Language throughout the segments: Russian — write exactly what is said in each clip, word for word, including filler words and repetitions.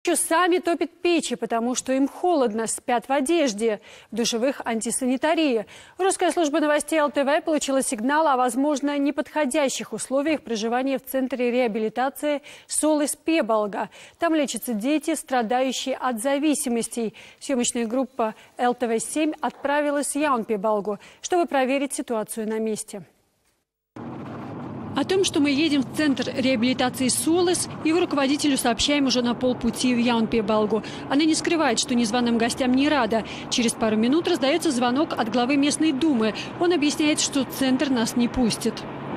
Сами топят печи, потому что им холодно, спят в одежде, в душевых антисанитарии. Русская служба новостей эл тэ вэ получила сигнал о, возможно, неподходящих условиях проживания в центре реабилитации Солис Пебалга. Там лечатся дети, страдающие от зависимостей. Съемочная группа эл тэ вэ семь отправилась в Яунпебалгу, чтобы проверить ситуацию на месте. О том, что мы едем в центр реабилитации Солис, его руководителю сообщаем уже на полпути в Яунпебалгу. Она не скрывает, что незваным гостям не рада. Через пару минут раздается звонок от главы местной думы. Он объясняет, что центр нас не пустит.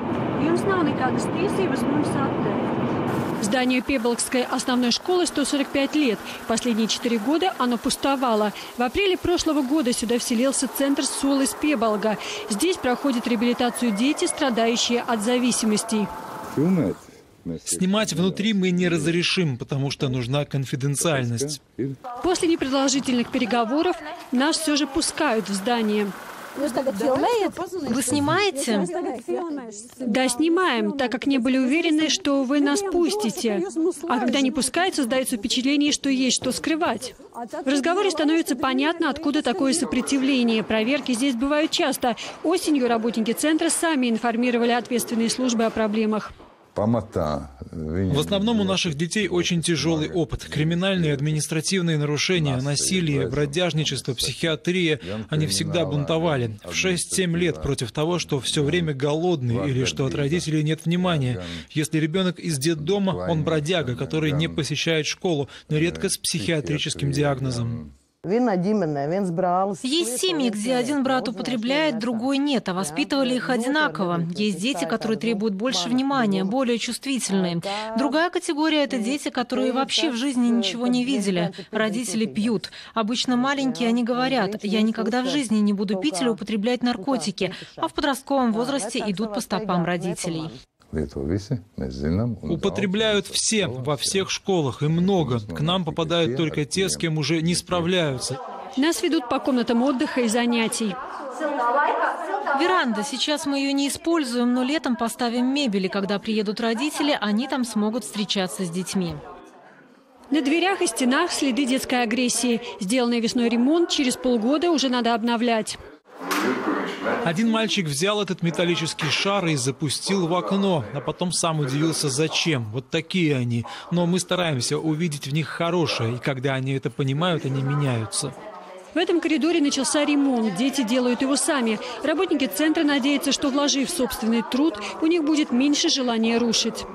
Зданию Пебалгской основной школы сто сорок пять лет. Последние четыре года оно пустовало. В апреле прошлого года сюда вселился центр Солис Пебалга. Здесь проходят реабилитацию дети, страдающие от зависимостей. Снимать внутри мы не разрешим, потому что нужна конфиденциальность. После непродолжительных переговоров нас все же пускают в здание. Вы снимаете? Да, снимаем, так как не были уверены, что вы нас пустите. А когда не пускают, создается впечатление, что есть что скрывать. В разговоре становится понятно, откуда такое сопротивление. Проверки здесь бывают часто. Осенью работники центра сами информировали ответственные службы о проблемах. В основном у наших детей очень тяжелый опыт. Криминальные и административные нарушения, насилие, бродяжничество, психиатрия. Они всегда бунтовали. В шесть-семь лет против того, что все время голодный или что от родителей нет внимания. Если ребенок из детдома, он бродяга, который не посещает школу, но редко с психиатрическим диагнозом. Есть семьи, где один брат употребляет, другой нет, а воспитывали их одинаково. Есть дети, которые требуют больше внимания, более чувствительные. Другая категория – это дети, которые вообще в жизни ничего не видели. Родители пьют. Обычно маленькие, они говорят: «Я никогда в жизни не буду пить или употреблять наркотики», а в подростковом возрасте идут по стопам родителей. Употребляют все, во всех школах, и много. К нам попадают только те, с кем уже не справляются. Нас ведут по комнатам отдыха и занятий. Веранда. Сейчас мы ее не используем, но летом поставим мебель, и когда приедут родители, они там смогут встречаться с детьми. На дверях и стенах следы детской агрессии. Сделанный весной ремонт через полгода уже надо обновлять. Один мальчик взял этот металлический шар и запустил в окно, а потом сам удивился, зачем. Вот такие они. Но мы стараемся увидеть в них хорошее, и когда они это понимают, они меняются. В этом коридоре начался ремонт. Дети делают его сами. Работники центра надеются, что, вложив собственный труд, у них будет меньше желания рушить.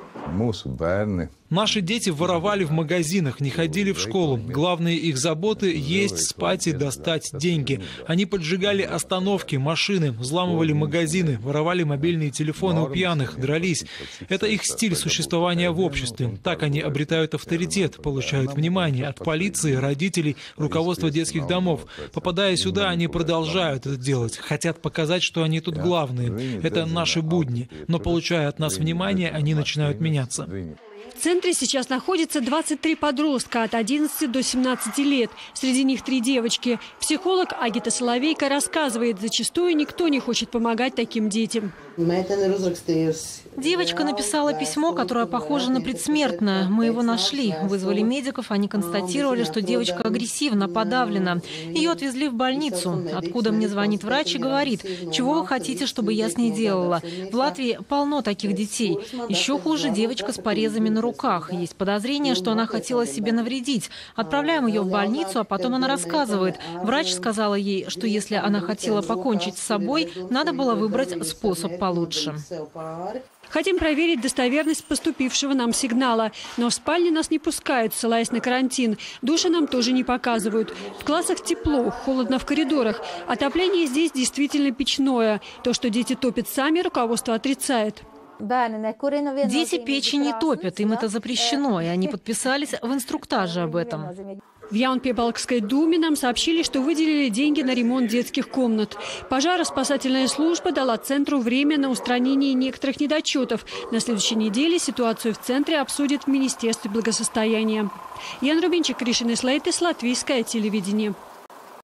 Наши дети воровали в магазинах, не ходили в школу. Главные их заботы – есть, спать и достать деньги. Они поджигали остановки, машины, взламывали магазины, воровали мобильные телефоны у пьяных, дрались. Это их стиль существования в обществе. Так они обретают авторитет, получают внимание от полиции, родителей, руководства детских домов. Попадая сюда, они продолжают это делать. Хотят показать, что они тут главные. Это наши будни. Но получая от нас внимание, они начинают меняться. В центре сейчас находится двадцать три подростка от одиннадцати до семнадцати лет. Среди них три девочки. Психолог Агита Соловейко рассказывает, зачастую никто не хочет помогать таким детям. Девочка написала письмо, которое похоже на предсмертное. Мы его нашли. Вызвали медиков, они констатировали, что девочка агрессивна, подавлена. Ее отвезли в больницу, откуда мне звонит врач и говорит: «Чего вы хотите, чтобы я с ней делала?» В Латвии полно таких детей. Еще хуже — девочка с порезами на руках. Есть подозрение, что она хотела себе навредить. Отправляем ее в больницу, а потом она рассказывает. Врач сказала ей, что если она хотела покончить с собой, надо было выбрать способ получше. Хотим проверить достоверность поступившего нам сигнала. Но в спальне нас не пускают, ссылаясь на карантин. Души нам тоже не показывают. В классах тепло, холодно в коридорах. Отопление здесь действительно печное. То, что дети топят сами, руководство отрицает. Дети печи не топят, им это запрещено, и они подписались в инструктаже об этом. В Яунпебалгской думе нам сообщили, что выделили деньги на ремонт детских комнат. Пожароспасательная служба дала центру время на устранение некоторых недочетов. На следующей неделе ситуацию в центре обсудят в Министерстве благосостояния. Ян Рубинчик, Кришин Ислейтис, Латвийское телевидение.